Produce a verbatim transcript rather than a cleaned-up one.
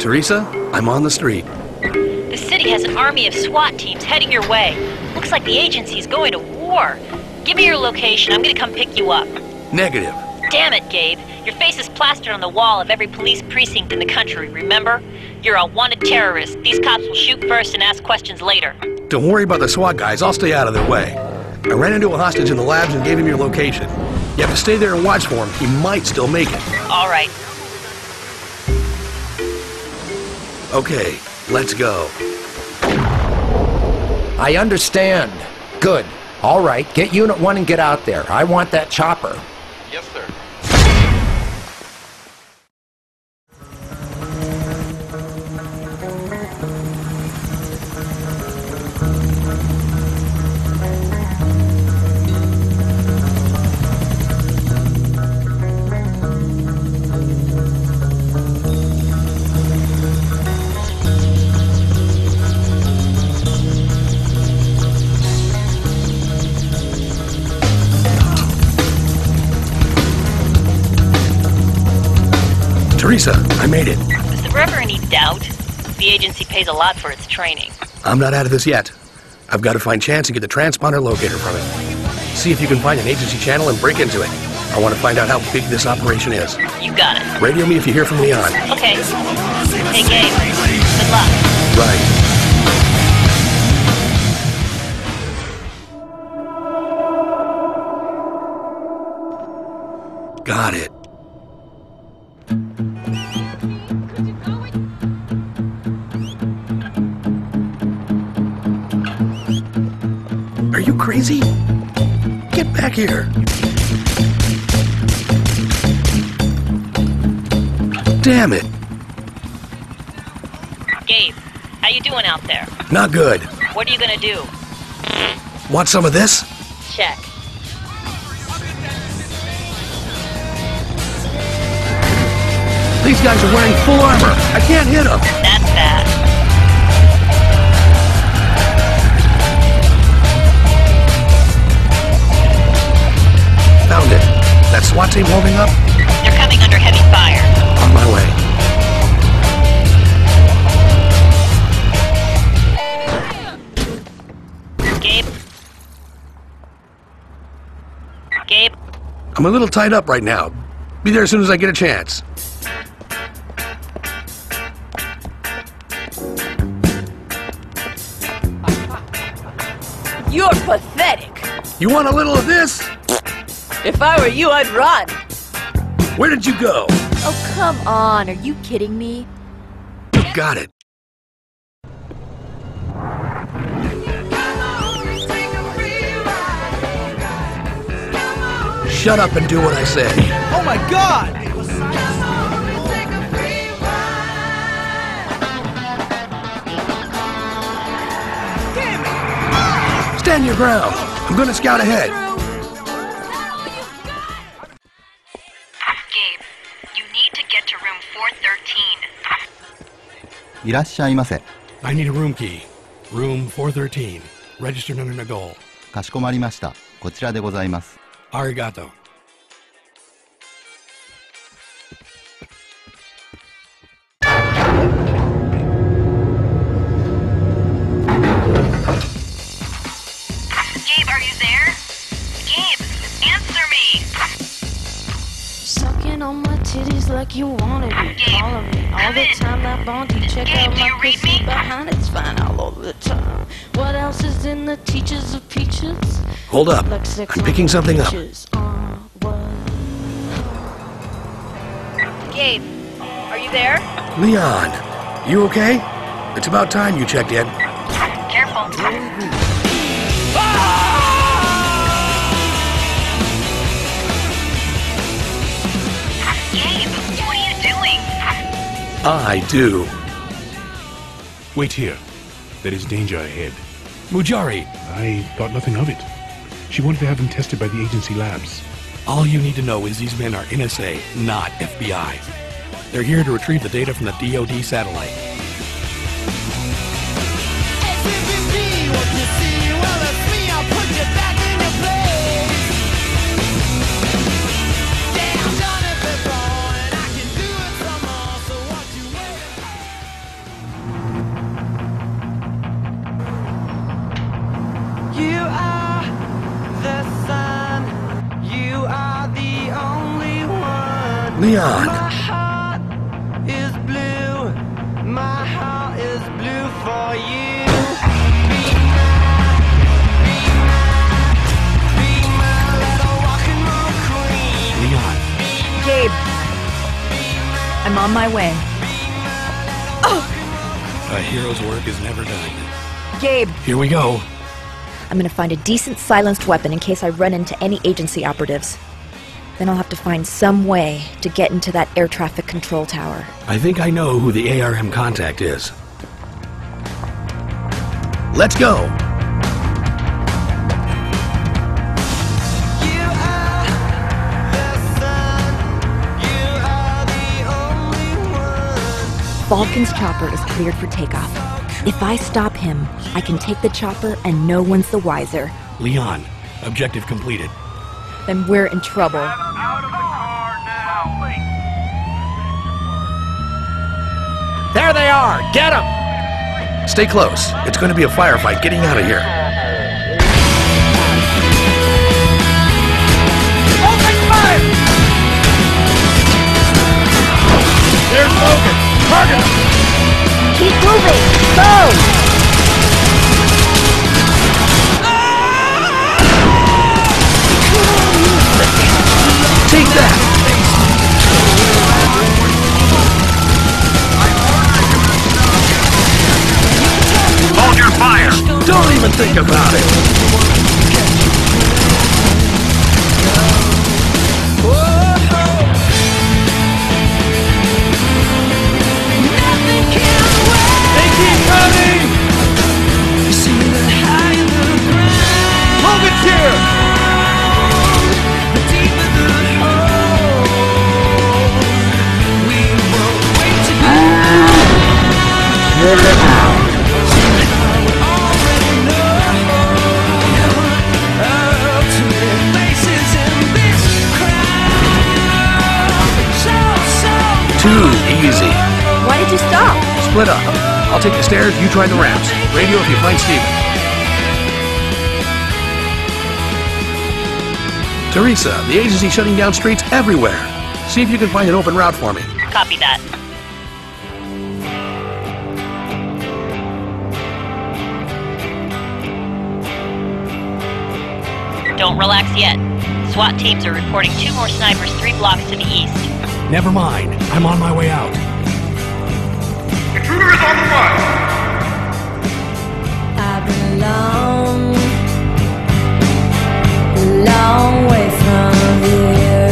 Teresa, I'm on the street. The city has an army of SWAT teams heading your way. Looks like the agency's going to war. Give me your location. I'm gonna come pick you up. Negative. Damn it, Gabe. Your face is plastered on the wall of every police precinct in the country, remember? You're a wanted terrorist. These cops will shoot first and ask questions later. Don't worry about the SWAT guys. I'll stay out of their way. I ran into a hostage in the labs and gave him your location. You have to stay there and watch for him. He might still make it. All right. Okay, let's go. I understand. Good. All right, get Unit one and get out there. I want that chopper. Yes, sir. Teresa, I made it. Is there ever any doubt? The agency pays a lot for its training. I'm not out of this yet. I've got to find Chance and get the transponder locator from it. See if you can find an agency channel and break into it. I want to find out how big this operation is. You got it. Radio me if you hear from Lian. Okay. Hey, Gabe. Good luck. Right. Got it. Are you crazy? Get back here. Damn it. Gabe, how you doing out there? Not good. What are you gonna do? Want some of this? Check. These guys are wearing full armor. I can't hit them. That's bad. Found it. That SWAT team holding up? They're coming under heavy fire. On my way. Gabe? Gabe? I'm a little tied up right now. Be there as soon as I get a chance. You're pathetic. You want a little of this? If I were you, I'd run. Where did you go? Oh, come on. Are you kidding me? Got it. Shut up and do what I say. Oh my God! Stand your ground. I'm gonna scout ahead. Gabe, you need to get to room four thirteen. いらっしゃいませ。 I need a room key. Room four thirteen. Registered under Nagol. かしこまりました。こちらでございます。 Arigato. Gabe, are you there? Gabe, answer me! Sucking on my titties like you wanted me. Gabe, All of me, all the come in. time. That bounty check Gabe, out do my you read pussy me? behind. It's fine all over the time. What else is in the teachers of peaches? Hold up. Like sex I'm on picking something up. peaches. Uh, what? Gabe, are you there? Lian, you okay? It's about time you checked in. Careful. Gabe, what are you doing? I do. Wait here. There is danger ahead. Mujari, I thought nothing of it. She wanted to have them tested by the agency labs. all you need to know is these men are N S A, not F B I. They're here to retrieve the data from the D O D satellite. Lian! My heart is blue. My heart is blue for you. Be mine, be mine, be my little rock and roll queen. Lian. Gabe, I'm on my way. A hero's work is never done. Gabe, Here we go. I'm gonna find a decent silenced weapon in case I run into any agency operatives. Then I'll have to find some way to get into that air traffic control tower. I think I know who the A R M contact is. Let's go! You are the sun. You are the only one. Falcon's chopper is cleared for takeoff. If I stop him, I can take the chopper and no one's the wiser. Lian, objective completed. Then we're in trouble. Out of the car now. There they are! Get them! Stay close. It's going to be a firefight getting out of here. Open fire! There's Logan! Target him! Keep moving! Go! Take that! Hold your fire! Don't even think about it! They keep coming! Logan's here! Too easy. Why did you stop? Split up. I'll take the stairs, you try the ramps. Radio if you find Steven. Teresa, the agency's shutting down streets everywhere. See if you can find an open route for me. Copy that. Don't relax yet. SWAT teams are reporting two more snipers three blocks to the east. Never mind. I'm on my way out. Intruders on the run! I've been long, long way from here.